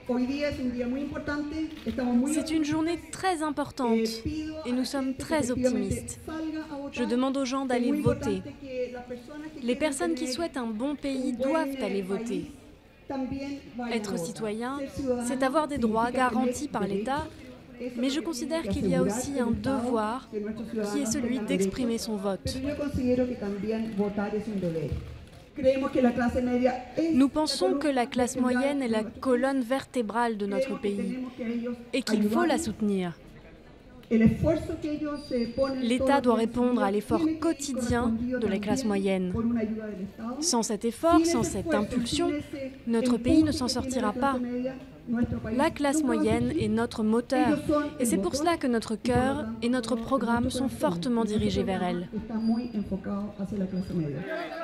C'est une journée très importante et nous sommes très optimistes. Je demande aux gens d'aller voter. Les personnes qui souhaitent un bon pays doivent aller voter. Être citoyen, c'est avoir des droits garantis par l'État, mais je considère qu'il y a aussi un devoir qui est celui d'exprimer son vote. Nous pensons que la classe moyenne est la colonne vertébrale de notre pays et qu'il faut la soutenir. L'État doit répondre à l'effort quotidien de la classe moyenne. Sans cet effort, sans cette impulsion, notre pays ne s'en sortira pas. La classe moyenne est notre moteur et c'est pour cela que notre cœur et notre programme sont fortement dirigés vers elle.